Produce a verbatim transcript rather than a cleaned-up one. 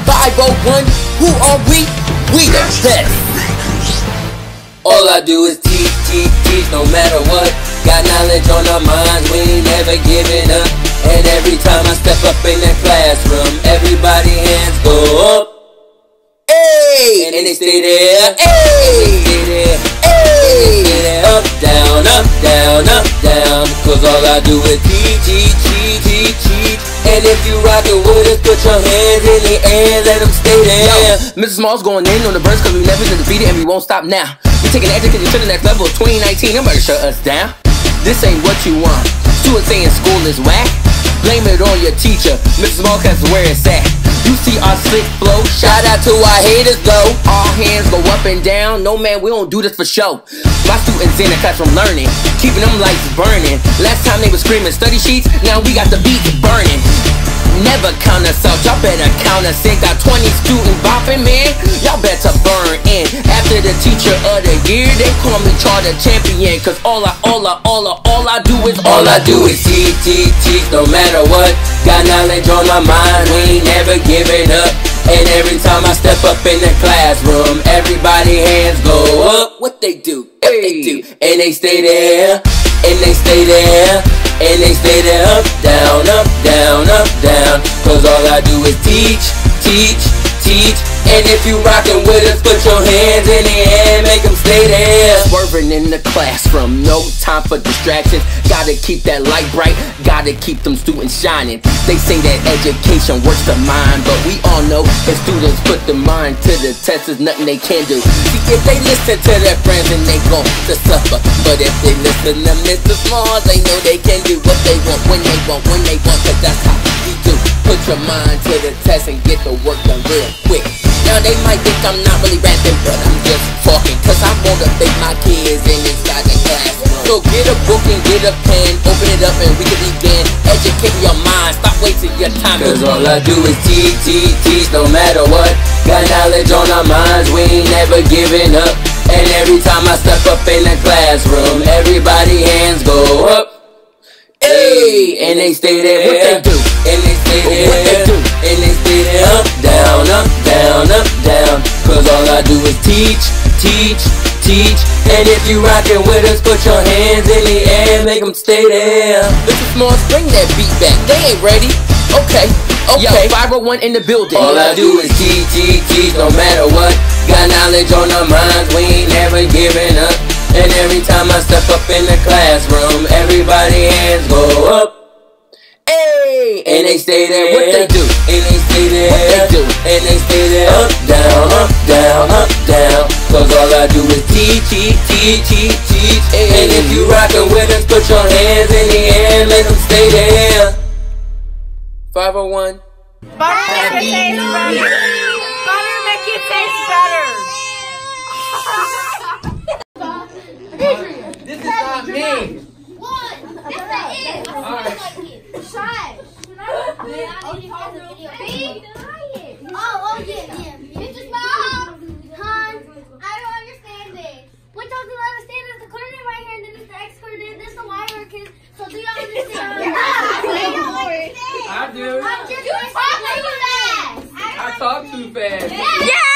five oh one, who are we? We the best. All I do is teach, teach, teach, no matter what. Got knowledge on our minds, we ain't never giving up. And every time I step up in the classroom, everybody hands go up. Hey, and they stay there. Hey, they stay there. Hey, they stay there. Up, down, up, down, up, down. Cause all I do is teach, teach, teach, teach, teach. And if you rockin' with us, put your hands in the air, let them stay there. Yo, Missus Small's going in on the birds cause we never been defeated and we won't stop now. We taking education to the next level, twenty nineteen, nobody shut us down. This ain't what you want. Students saying school is whack. Blame it on your teacher, Missus Small, cause where it's at. You see our slick flow, shout out to our haters though. All hands go up and down, no man, we don't do this for show. My students in the classroom learning, keeping them lights burning. Last time they was screaming study sheets, now we got the beats burning. Never count us out, y'all better count us in. Got twenty students bopping, man, y'all better burn in. After the teacher of the year, they call me charter champion. Cause all I, all I, all I, all I do is All I do is teach, teach, teach, no matter what. Got knowledge on my mind, we ain't never giving up. And every time I step up in the classroom, everybody hands go up. What they do, what hey. they do, and they stay there, and they stay there, and they stay there. Up, down, up, down, up, down. Cause all I do is teach, teach, teach. And if you rockin' with us, put your hands in the air, make them stay there. Swerving in the classroom, no time for distractions. Gotta keep that light bright, gotta keep them students shining. They say that education works the mind, but we all know if students put the mind to the test, there's nothing they can do. See, if they listen to their friends, then they gon' to suffer. But if they listen to Missus Small, they know they can do what they want, when they want, when they want. Cause that's how we do. Put your mind to the test and get the work done real quick. Now they might think I'm not really rapping, but I'm just talking. Cause I motivate my kids in inside the classroom. So get a book and get a pen, open it up and we can begin. Educate your mind, stop wasting your time. Cause all I do is teach, teach, teach, no matter what. Got knowledge on our minds, we ain't never giving up. And every time I step up in the classroom, everybody hands go up. Hey, and they stay there. What they do? And they stay there. What they do? And they stay there. Up, down, up, down, up, down. Cause all I do is teach, teach, teach. And if you rockin' with us, put your hands in the air, make them stay there. Missus Small, bring that beat back. They ain't ready. Okay, okay. Yo, five oh one in the building. All I do is teach, teach, teach, no matter what. Got knowledge on our minds, we ain't never giving up. And every time I step up in the classroom, everybody hands go up. Hey, and they stay there. What they do? And they stay there. What they do? And they stay there. Up, down, up, down, up, down. Cause all I do is teach, teach, teach, teach, teach. And if you rockin' with us, put your hands in the air, make them stay there. five oh one. Butter make it taste better. Butter make it taste better. This is not me. One. This is. Alright. Shy. Oh, oh yeah, yeah. Missus Small. Hun, I don't understand this. What y'all don't understand is the coordinate right here, and then it's the X coordinate, this is the Y coordinate. So do y'all understand? Yeah. I don't understand. I do. I'm just you talk too fast. I talk too fast. Yeah.